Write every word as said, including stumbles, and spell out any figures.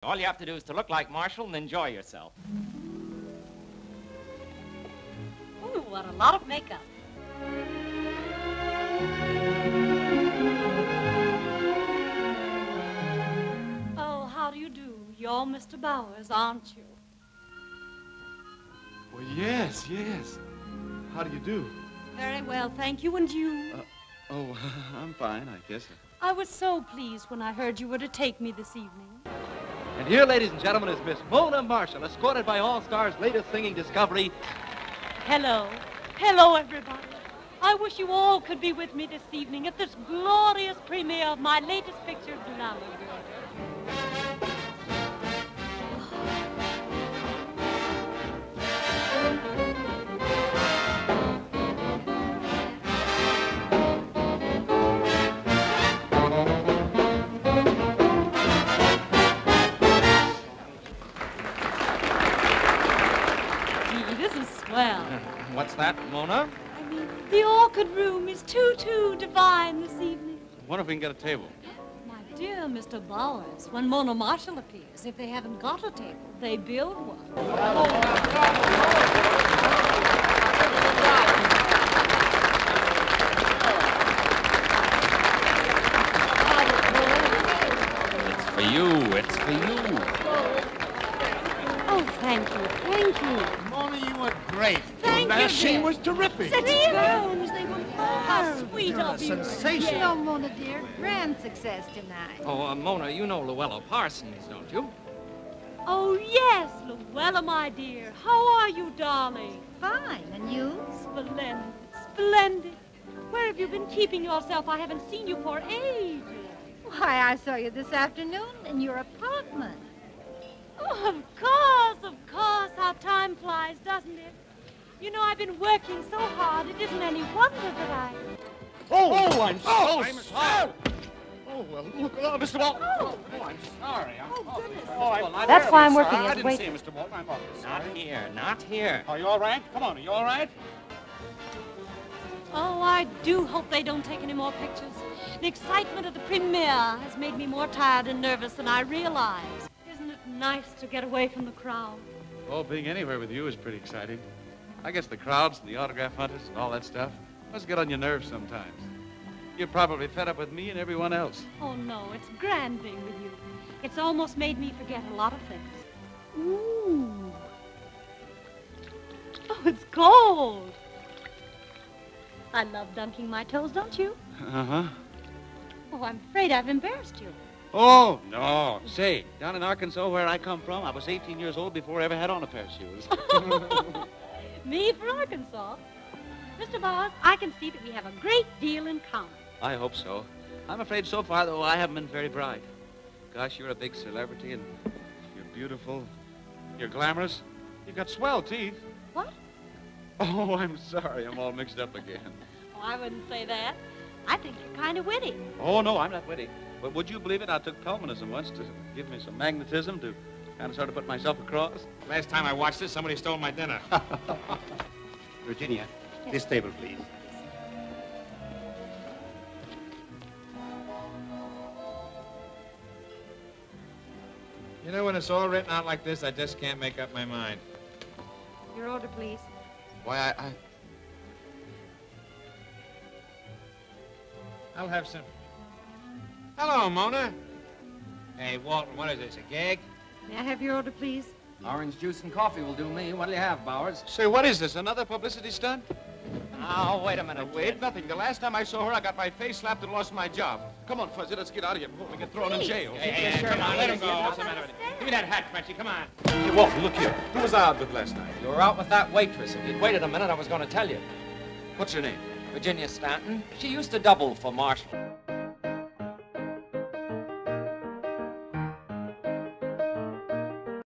All you have to do is to look like Marshall and enjoy yourself. Ooh, what a lot of makeup. Oh, how do you do? You're Mister Bowers, aren't you? Well, yes, yes. How do you do? Very well, thank you. And you? Uh, oh, I'm fine, I guess. I was so pleased when I heard you were to take me this evening. And here, ladies and gentlemen, is Miss Mona Marshall, escorted by All-Star's latest singing discovery. Hello. Hello, everybody. I wish you all could be with me this evening at this glorious premiere of my latest picture, Lola Lane. Well. What's that, Mona? I mean, the orchid room is too, too divine this evening. I wonder if we can get a table. My dear Mister Bowers, when Mona Marshall appears, if they haven't got a table, they build one. It's for you. It's for you. Oh, thank you. Thank you. Mona, you were great. Thank That you. scene was terrific. Such gowns. They were how sweet You're a of you. sensation. Yes. Oh, Mona, dear, grand success tonight. Oh, uh, Mona, you know Luella Parsons, don't you? Oh, yes, Luella, my dear. How are you, darling? Fine, and you? Splendid, splendid. Where have you been keeping yourself? I haven't seen you for ages. Why, I saw you this afternoon in your apartment. Oh, of course, of course. How time flies, doesn't it? You know, I've been working so hard, it isn't any wonder that I... Oh, oh I'm so Oh, I'm sorry. Oh, well, look, oh, Mister Walton. Oh. Oh, I'm sorry. I'm Oh, awfully goodness. sorry. Oh, I'm That's terribly why I'm sorry. working I as didn't waiter. see you, Mister Walton. I'm awfully Not sorry. here, not here. Are you all right? Come on, are you all right? Oh, I do hope they don't take any more pictures. The excitement of the premiere has made me more tired and nervous than I realized. Isn't it nice to get away from the crowd? Oh, being anywhere with you is pretty exciting. I guess the crowds and the autograph hunters and all that stuff must get on your nerves sometimes. You're probably fed up with me and everyone else. Oh, no, it's grand being with you. It's almost made me forget a lot of things. Ooh. Oh, it's cold. I love dunking my toes, don't you? Uh-huh. Oh, I'm afraid I've embarrassed you. Oh, no. Say, down in Arkansas where I come from, I was eighteen years old before I ever had on a pair of shoes. Me for Arkansas. Mister Bowers, I can see that we have a great deal in common. I hope so. I'm afraid so far, though, I haven't been very bright. Gosh, you're a big celebrity, and You're beautiful. You're glamorous. You've got swell teeth. What? Oh, I'm sorry. I'm all mixed up again. Oh, I wouldn't say that. I think you're kind of witty. Oh, no, I'm not witty. But would you believe it? I took Pelmanism once to give me some magnetism to kind of sort of put myself across. Last time I watched this, somebody stole my dinner. Virginia, this table, please. You know, when it's all written out like this, I just can't make up my mind. Your order, please. Why, I... I... I'll have some... Hello, Mona. Hey, Walton, what is this, a gag? May I have your order, please? Orange juice and coffee will do me. What'll you have, Bowers? Say, what is this, another publicity stunt? Oh, wait a minute. Wait, nothing. The last time I saw her, I got my face slapped and lost my job. Come on, Fuzzy, let's get out of here before we get thrown in jail. Hey, hey, hey, come on, let him go. What's the matter with you? Give me that hat, Frenchy, come on. Hey, Walton, look here. Who was I out with last night? You were out with that waitress. If you'd waited a minute, I was going to tell you. What's your name? Virginia Stanton. She used to double for Marshall.